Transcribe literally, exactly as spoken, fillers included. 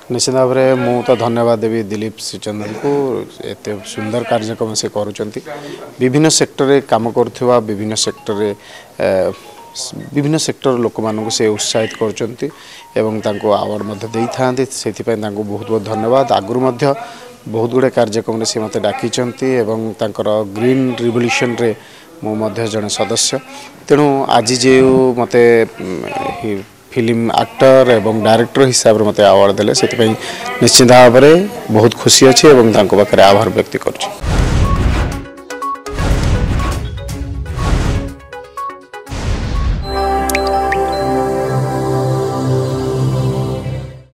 निश्चित भाव में मु तो धन्यवाद देवी दिलीप श्रीचंदन को एत सुंदर कार्यक्रम से करुँच विभिन्न सेक्टर रे काम करुवा विभिन्न सेक्टर रे विभिन्न सेक्टर लोक मानक से उत्साहित करुँच आवार्ड दे था से बहुत बहुत धन्यवाद आगुरी बहुत गुड़े कार्यक्रम से मत डाकी ग्रीन रिवोल्यूशन रे मु जड़े सदस्य तेणु आज जो मत फिल्म एक्टर एवं डायरेक्टर हिसाब से मत अवार्ड देले से निश्चित भाव में बहुत खुशी अच्छी आभार व्यक्त कर।